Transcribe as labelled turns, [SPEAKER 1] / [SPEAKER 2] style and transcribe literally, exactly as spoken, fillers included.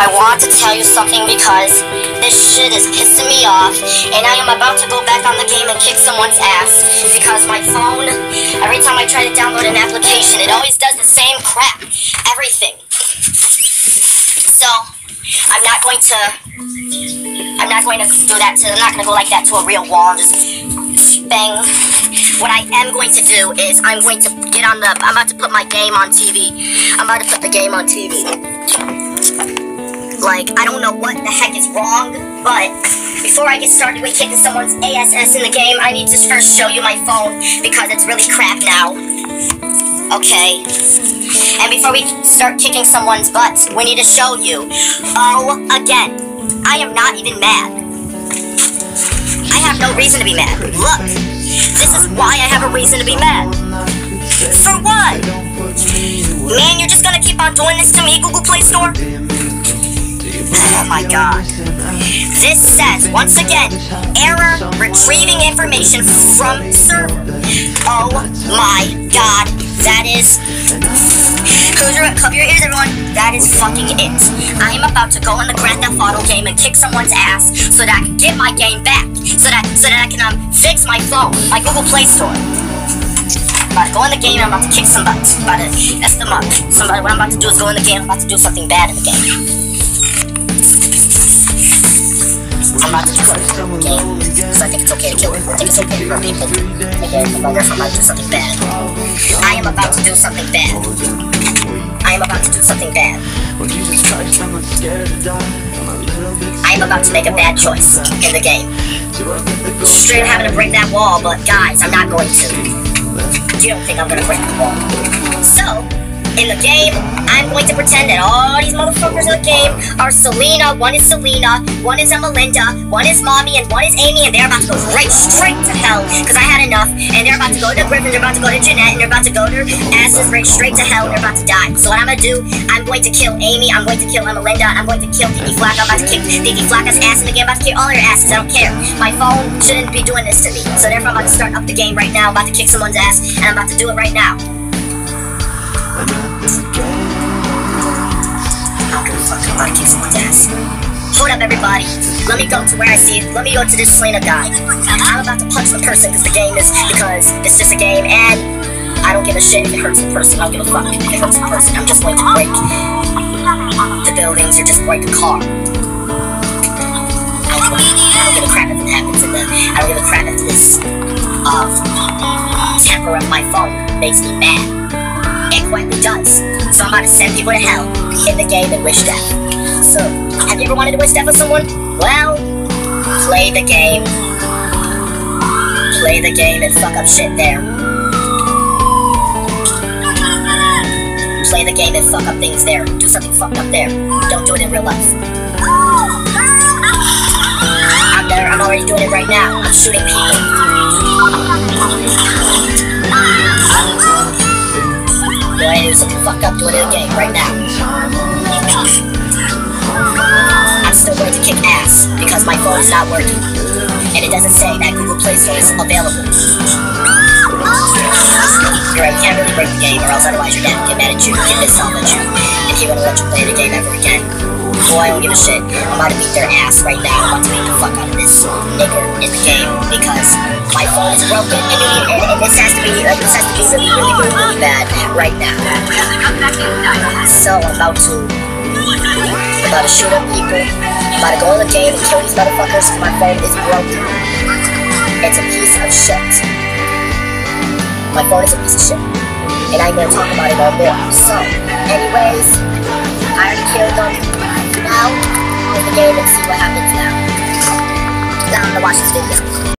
[SPEAKER 1] I want to tell you something because this shit is pissing me off, and I am about to go back on the game and kick someone's ass because my phone, every time I try to download an application, it always does the same crap. Everything. So, I'm not going to, I'm not going to do that to, I'm not going to go like that to a real wall and just bang. What I am going to do is I'm going to get on the, I'm about to put my game on T V. I'm about to put the game on T V. Like, I don't know what the heck is wrong, but before I get started with kicking someone's A S S in the game, I need to first show you my phone because it's really crap now. Okay. And before we start kicking someone's butts, we need to show you. Oh, again, I am not even mad. I have no reason to be mad. Look, this is why I have a reason to be mad. For what? Man, you're just gonna keep on doing this to me, Google Play Store? Oh my god. This says, once again, error retrieving information from server. Oh my god. That is... Close your, cover your ears, everyone. That is fucking it. I am about to go in the Grand Theft Auto game and kick someone's ass so that I can get my game back. So that so that I can um fix my phone, my Google Play Store. I'm about to go in the game and I'm about to kick some butts. I'm about to F them up. Somebody, what I'm about to do is go in the game. I'm about to do something bad in the game. I'm about to do something in the game because I think it's okay to kill people. I think it's okay to hurt people. Okay, I'm about to do something bad. I am about to do something bad. I am about to do something bad. I am about to make a bad choice in the game. Straight having to break that wall, but guys, I'm not going to. You don't think I'm gonna break the wall. So, in the game, I'm going to pretend that all these motherfuckers in the game are Selena. One is Selena, one is Melinda, one is Mommy, and one is Amy, and they're about to go right straight to hell because I had enough. And they're about to go to Griffin, they're about to go to Jeanette, and they're about to go their asses right straight to hell, and they're about to die. So what I'm gonna do, I'm going to kill Amy, I'm going to kill Melinda, I'm going to kill Didi Flack, I'm about to kick Didi Flack's ass in the game, I'm about to kick all their asses, I don't care. My phone shouldn't be doing this to me. So therefore I'm about to start up the game right now, I'm about to kick someone's ass, and I'm about to do it right now. I'm about to kick someone's ass. Hold up, everybody. Let me go to where I see it. Let me go to this Selena guy. I'm about to punch the person because the game is, because it's just a game, and I don't give a shit if it hurts the person. I don't give a fuck if it hurts the person. I'm just going to break the buildings or just break a car. I don't, I don't give a crap if it happens in the, I don't give a crap if this, uh, temper of my phone makes me mad. It quietly does. So I'm about to send people to hell in the game and wish death. So, have you ever wanted to wish death on someone? Well, play the game. Play the game and fuck up shit there. Play the game and fuck up things there. Do something fucked up there. Don't do it in real life. I'm there, I'm already doing it right now. I'm shooting people. Do I do something fucked up, do it in the game, right now. I'm still going to kick ass, because my phone is not working. And it doesn't say that Google Play Store is available. You're right, you can't really break the game, or else otherwise your dad will get mad at you, get pissed off at you, and he won't let you play the game ever again. Boy, I don't give a shit. I'm about to beat their ass right now. I'm about to beat the fuck out of this nigger in the game, because my phone is broken, and, and, and this has to be, uh, this has to be really, really, really, really bad right now. So I'm about to, I'm about to shoot up people. I'm about to go in the game and kill these motherfuckers because my phone is broken. It's a piece of shit. My phone is a piece of shit, and I'm gonna talk about it no more. So, anyways, I already killed them. Now, play the game and see what happens now. Now I'm gonna watch this video.